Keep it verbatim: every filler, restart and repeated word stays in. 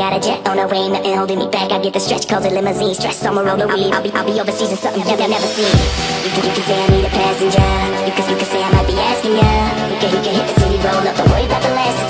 got a jet on the way, nothing holding me back. I get the stretch, calls it limousine. Stress summer on the weed. I'll be, I'll be overseas in something you have never seen. You can, you can say I need a passenger. You can, you can say I might be asking ya. You can, you can hit the city, roll up, don't worry about the last.